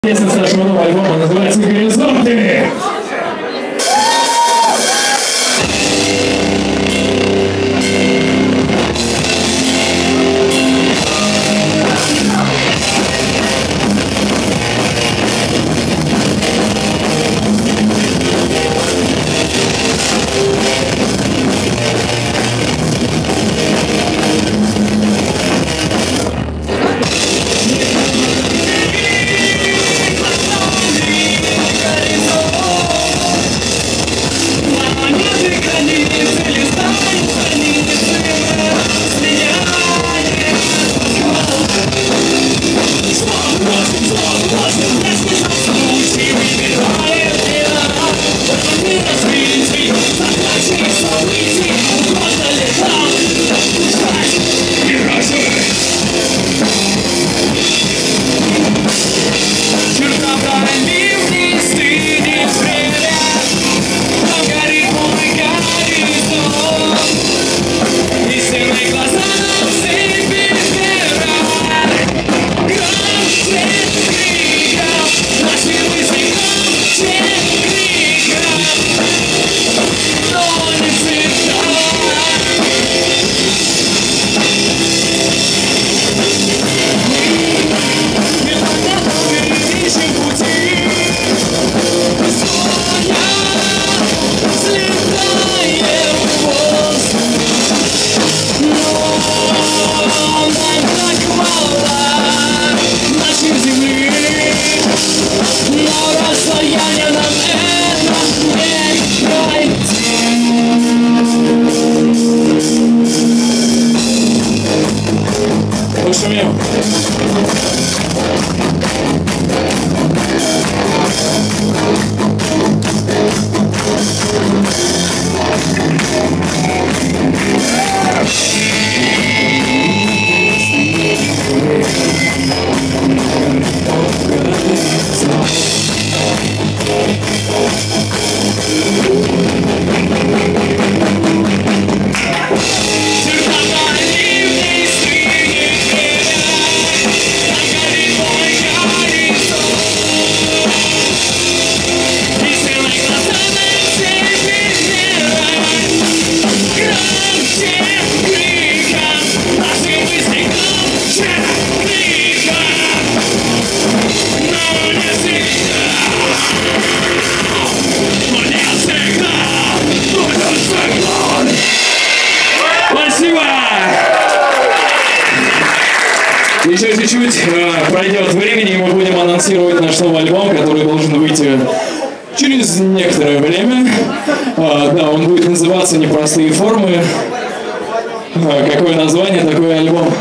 Песня с нашего нового альбома называется «Горизонты». Пошумим. Еще чуть-чуть пройдет времени, и мы будем анонсировать наш новый альбом, который должен выйти через некоторое время. Да, он будет называться «Непростые формы». Какое название, такой альбом?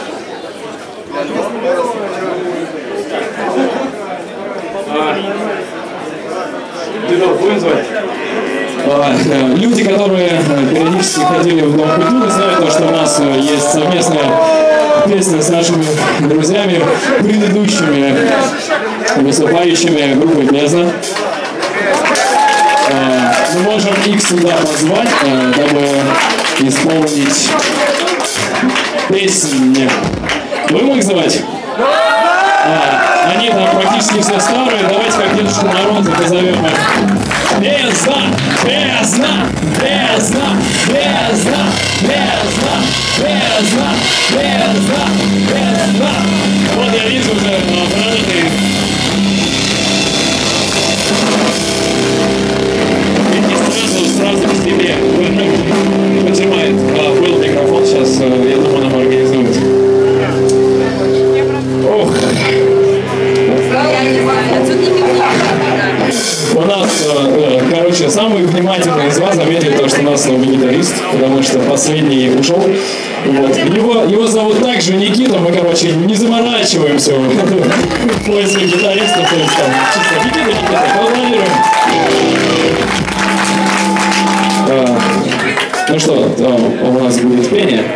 Будем звать? Люди, которые периодически ходили в Дом культуры, знают, что у нас есть совместная песня с нашими друзьями, предыдущими выступающими группой «Бездна». Мы можем их сюда позвать, дабы исполнить песни. Будем их звать? Они там практически все старые. Давайте как Дедушка Мороз позовем их. Бездна, бездна, бездна, бездна, бездна, бездна, бездна, бездна. Вот я вижу уже бородатые. Видите, сразу к себе. Поджимает. Был микрофон, сейчас, я думаю, нам организуют. Ох. У нас, короче, самый внимательный из вас заметили то, что у нас новый гитарист, потому что последний ушел. Вот. Его зовут также Никита, мы, короче, не заморачиваемся в поиске гитариста, то есть там чисто Никита, поаплодируем. Ну что, у нас будет пение.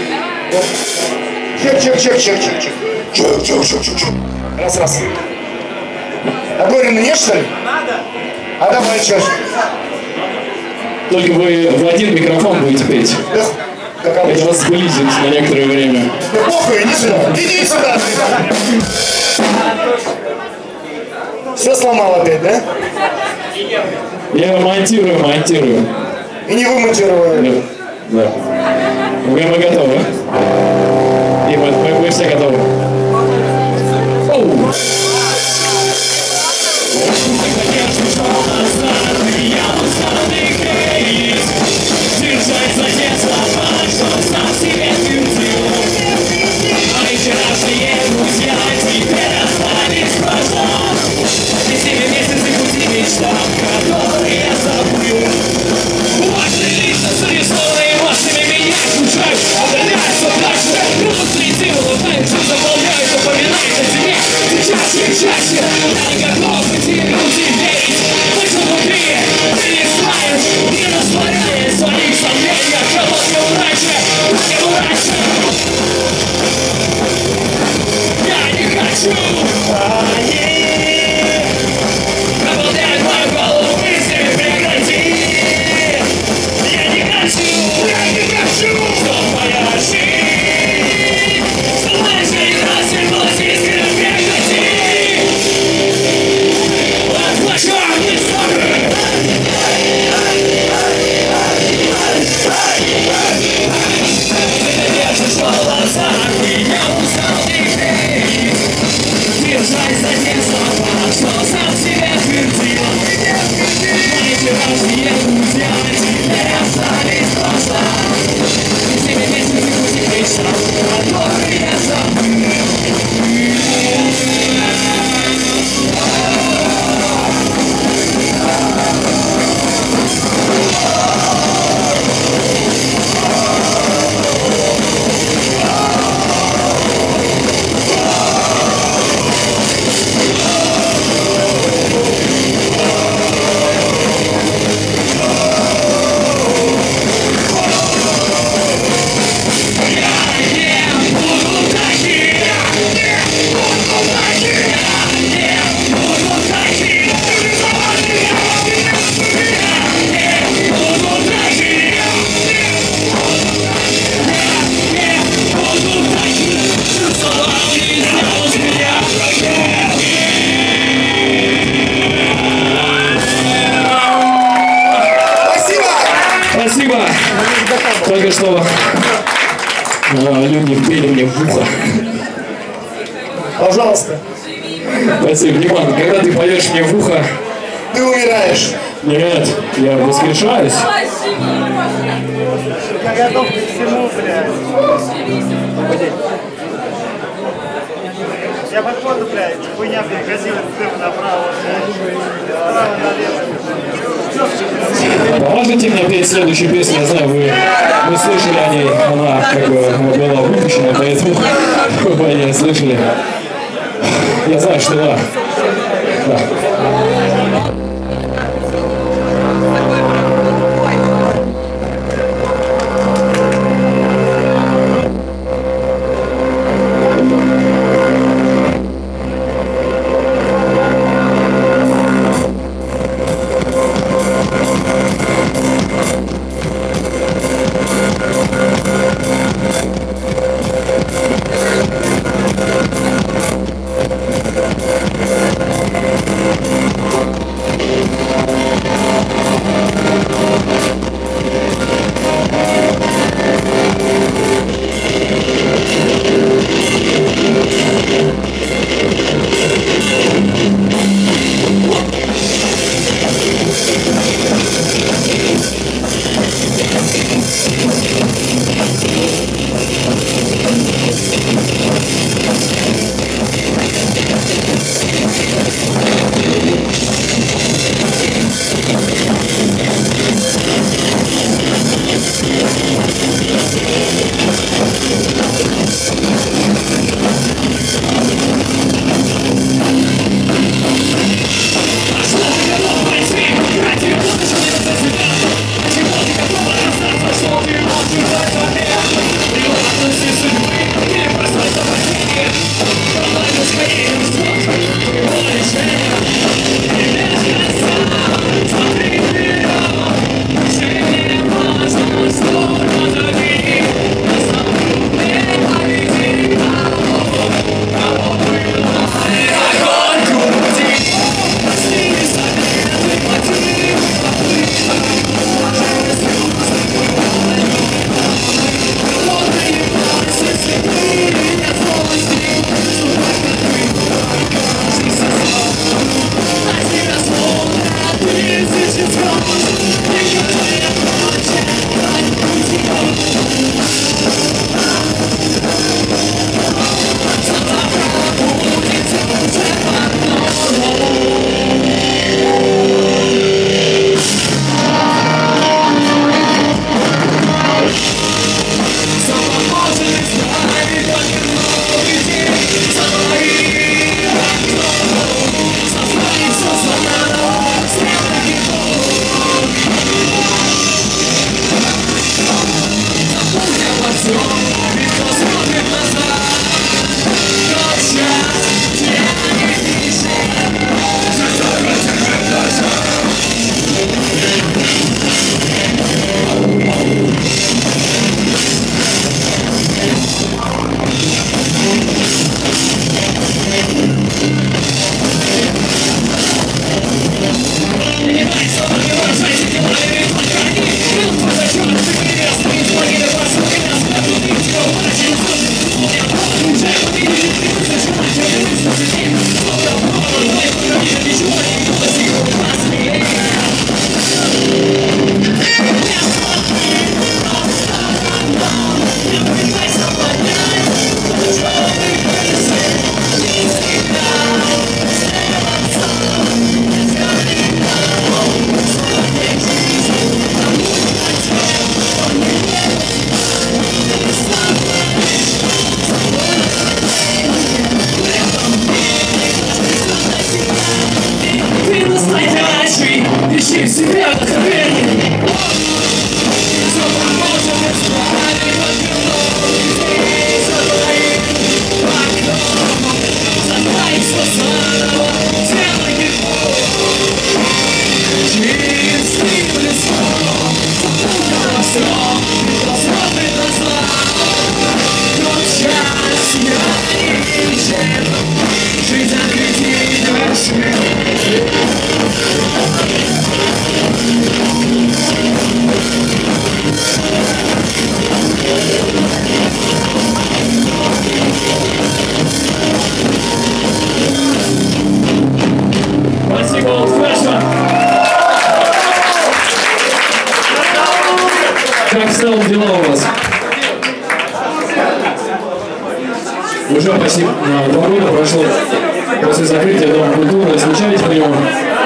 Чек. Раз. А Горина нет, что ли? А давай, что? Только вы в один микрофон будете петь. Это вас сблизит на некоторое время. Да похуй, иди сюда. Иди сюда. Все сломал опять, да? Я монтирую. И не вымонтировали. Да. Мы готовы. И мы все готовы. Оу! Держать за те слова, что сам себе твердил. Мои вчерашние друзья теперь остались в прошлом. И с ними месяцы пути мечтам, которые я забыл. Важные личности, рисованные эмоциями меня окружают. Удаляются дальше, рвут следы, улыбаются, заполняют, упоминают о тебе. Сейчас чаще, я не готов идти, люди верить. Мы же внутри, ты не знаешь, не растворяя своих сомнений. Как его раньше, я не хочу. Наполняет мою голову мыслями, прекрати. Я не хочу, чтоб моя жизнь становилась расцветалась искренне, прекрати. Отплачу, не смотри. Ты держишь в глазах, меня устал теперь. Держать за те слова, что сам себе твердил. Мои вчерашние друзья теперь остались в прошлом. И с ними месяцы пути мечтам, которые я забыл. Спасибо! Только что люди пели мне в ухо. Пожалуйста. Спасибо, Диман, когда ты поешь мне в ухо... Ты умираешь. Нет, я воскрешаюсь. Я готов к всему, блядь. Я подходу, блядь, хуйня перегрозила цифр направо. Направо налево. Поможете мне петь следующую песню? Я знаю, вы слышали о ней. Она как бы была выпущена, поэтому вы о ней слышали. Я знаю, что да. Ищи себя на колени. Как стало дела у вас? Уже почти 2 года прошло после закрытия Дома культуры. Скучаете по нему?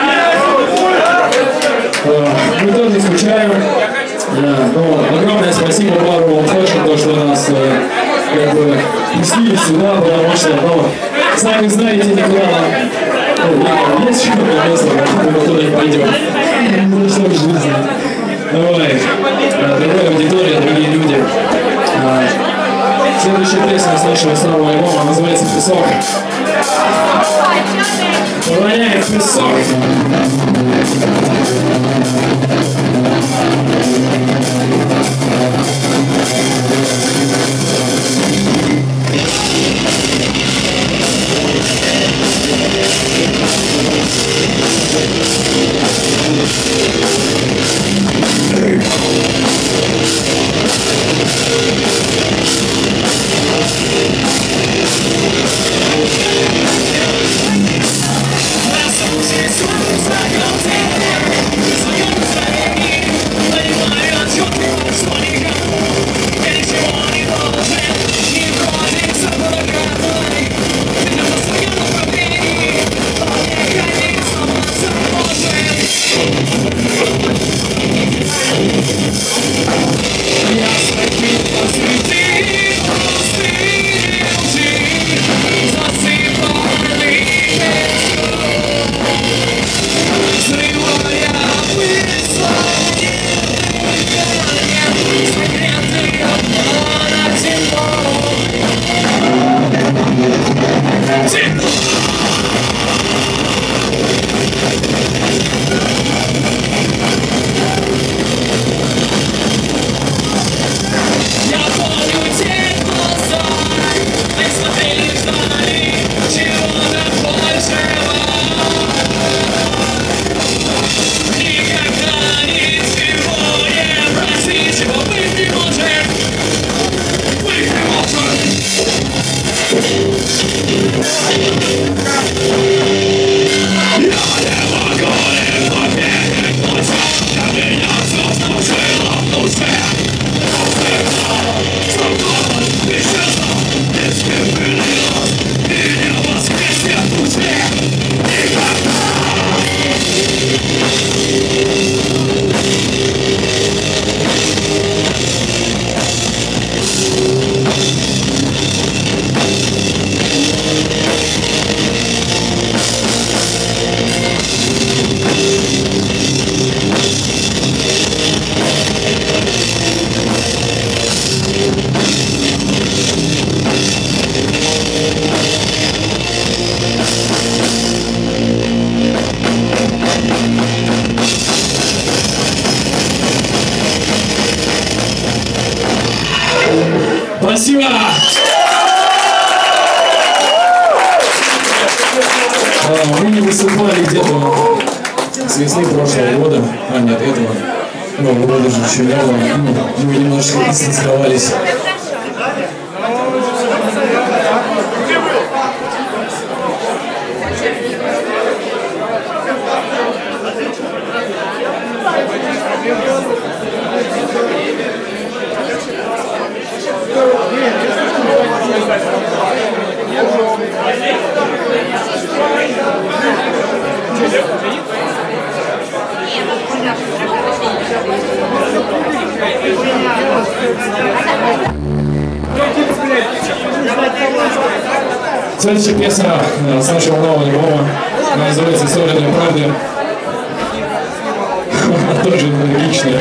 Мы тоже скучаем. Но огромное спасибо бару Old Fashion, то, что нас как бы пустили сюда, потому что, сами знаете, никуда нам есть еще место, мы туда не пойдем. Ну что ж, жизнь. Давай. Другая аудитория, другие люди. Следующая песня с нашего старого альбома называется «Песок». Воняет песок. Спасибо! Мы не выступали где-то с весны прошлого года, нет, этого Нового года же еще не было, мы немножко дистанцировались. Следующая песня с нашего нового альбома называется «История для правды». Тоже энергичная.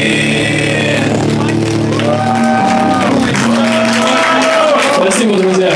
Спасибо, друзья.